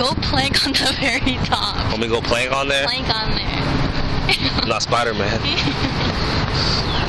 Go plank on the very top. Want me to go plank on there? Plank on there. I'm not Spider-Man.